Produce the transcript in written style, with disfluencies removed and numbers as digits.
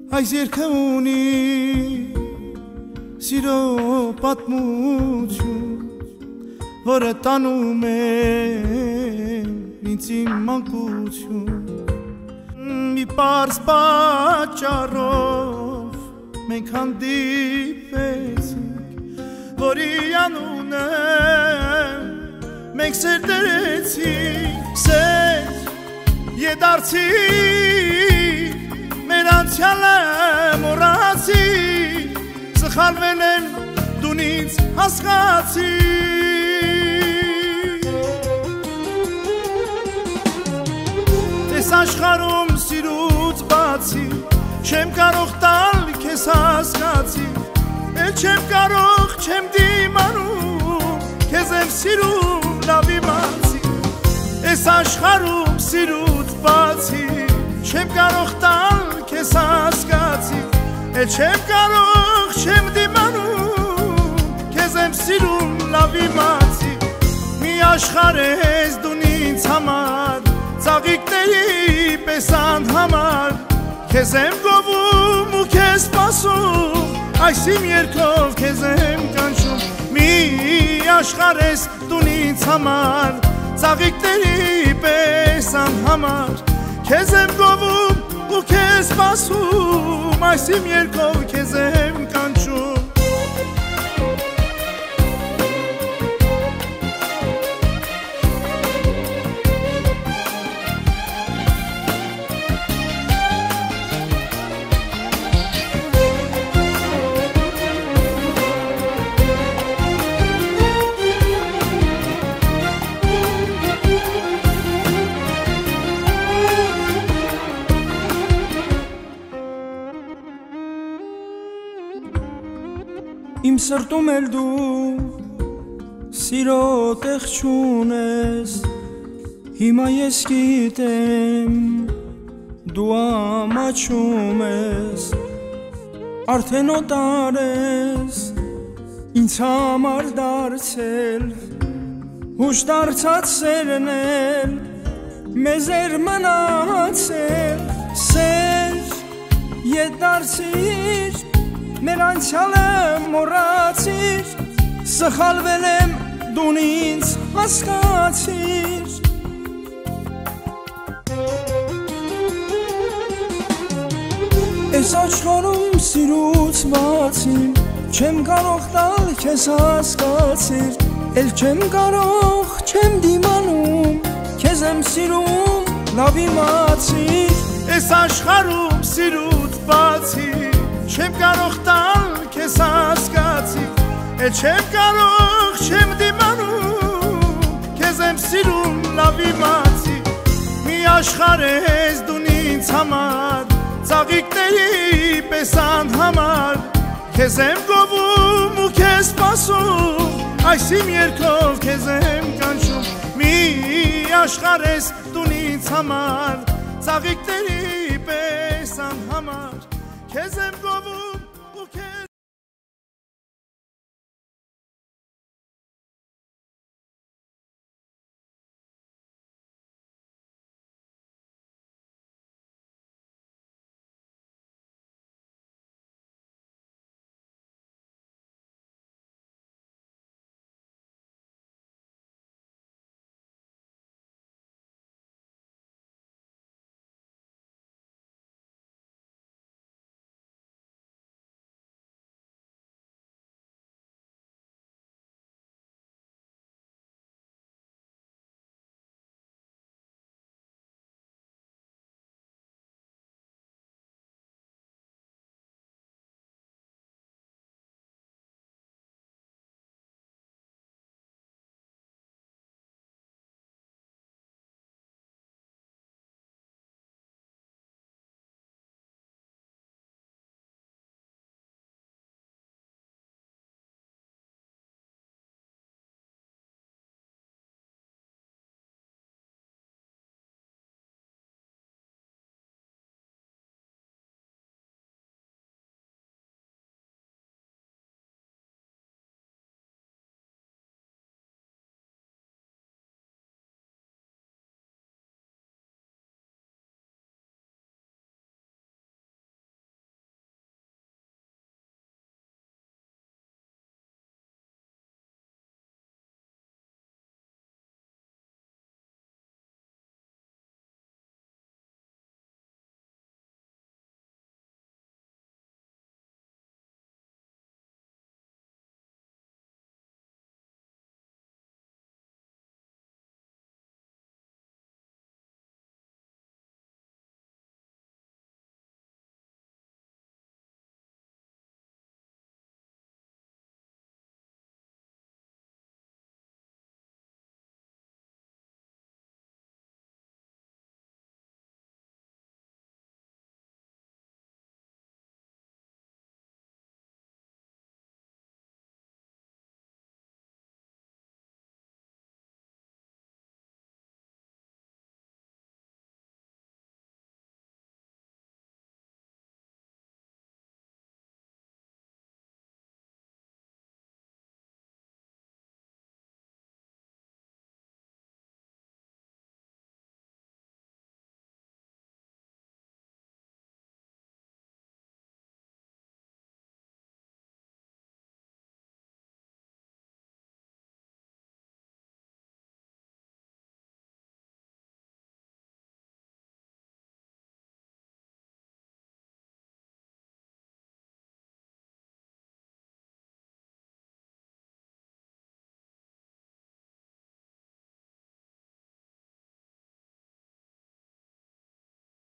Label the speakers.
Speaker 1: Այս երգը ունի սիրո պատմություն, որը տանում է ինձ իմ մանկություն։ Մի պարզ պատճառով մենք հանդիպեցինք, որի անունը մենք սեր դրեցինք, սեր եդարձինք, մեր անցյալը մոռացինք, սխալվել են դուն ինձ հասկացիր։ Այս աշխարհում սիրուց բացի չեմ կարող տալ քեզ հասկացի, էլ չեմ կարող չեմ դիմանում, քեզ եմ սիրում լավ իմացի։ Այս աշխարհում սիրուց բացի չեմ կարող տալ քեզ հասկացի, էլ չեմ կարող չեմ դիմանում, քեզ եմ սիրում լավ իմացի։ Մի աշխարհ ես դու ինձ համար, ծաղիկների պես անհամար, քեզ եմ գովում ու քեզ սպասում, այս իմ երգով քեզ եմ կանչում։ Մի աշխարհ ես դու ինձ համար, ծաղիկների պես անհամար, քեզ եմ գովում ու քեզ սպասում, այս իմ երգով քեզ եմ կանչում։
Speaker 2: Իմ սրտում էլ դու սիրո տեղ չունես, հիմա ես գիտեմ դու ամաչում ես, արդեն օտար ես ինձ համար դարձել, հուշ դարձած սերն էլ մեզ էր մնացել, սեր ետ դարձիր, մեր անցյալը մոռացիր, սխալվել եմ դու ինձ հասկացիր։ Այս աշխարհում սիրուց բացի չեմ կարող տալ քեզ հասկացիր, էլ չեմ կարող չեմ դիմանում, քեզ եմ սիրում լավ իմացիր։
Speaker 1: Այս աշխարհում սիրուց բացի չեմ կարող տալ քեզ հասկացի, էլ չեմ կարող չեմ դիմանում, քեզ եմ սիրում լավ իմացի։ Մի աշխարհ ես դու ինձ համար, ծաղիկների պես անհամար, քեզ եմ գովում ու քեզ սպասում, այս իմ երգով քեզ եմ կանչում։ Մի աշխարհ ես դու ինձ համար, ծաղիկների պես անհամար, քեզ եմ գովում